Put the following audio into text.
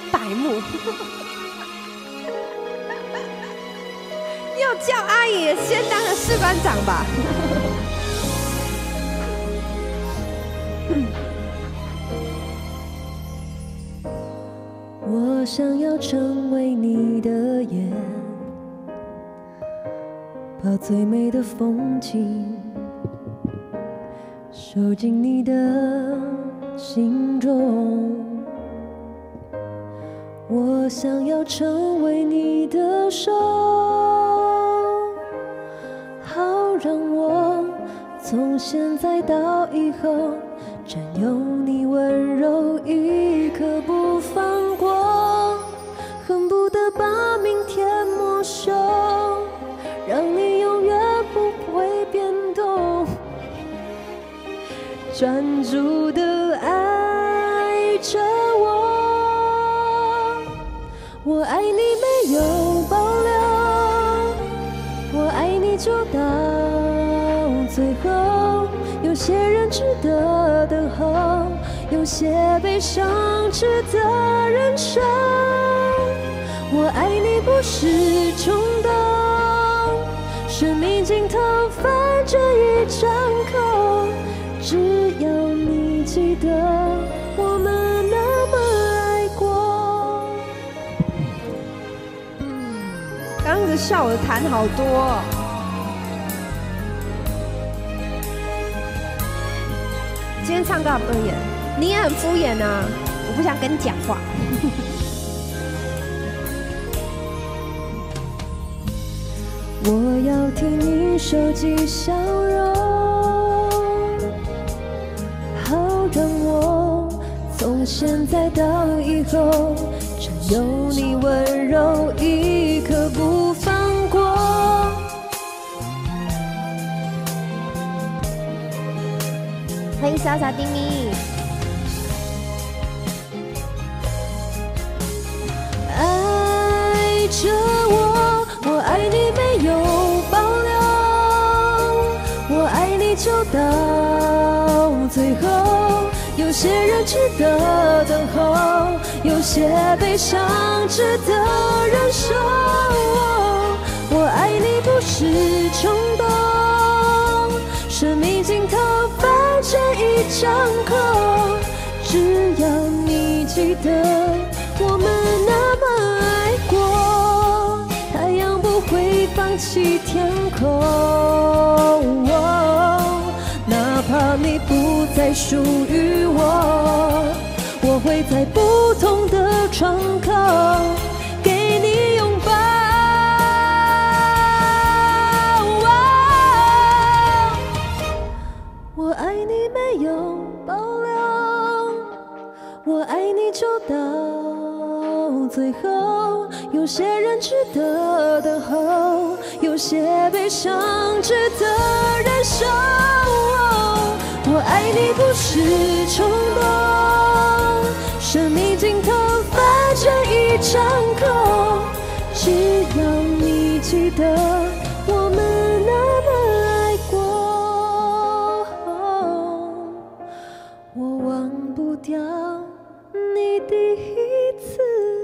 白目。要叫阿姨，先当个士官长吧。 我想要成为你的眼，把最美的风景收进你的心中。我想要成为你的手，好让我从现在到以后占有你温柔一刻不放过，恨不得把明天没收，让你永远不会变动，专注地爱着我。我爱你没有保留，我爱你就到最后。有些人值得等候，有些悲伤值得忍受。我爱你不是冲动，生命尽头翻着一张口，只要你记得我们那么爱过。 刚子笑我痰好多哦。今天唱歌好不敷衍，你也很敷衍啊！我不想跟你讲话。 我要替你收集笑容，好让我从现在到以后占有你温柔一刻不放过。 欢迎傻傻丁咪， 爱着我，我爱你没有保留，我爱你就到最后。有些人值得等候，有些悲伤值得忍受。我爱你不是冲动，生命尽头翻着一张口，只要你记得我们那么爱过，太阳不会放弃天空，哪怕你不再属于我，我会在不同的窗口给你拥抱。我爱你没有保留，我爱你就到最后。有些人值得等候，有些悲伤值得忍受。我爱你不是冲动，生命尽头翻着一张口，只要你记得我们那么爱过，我忘不掉你第一次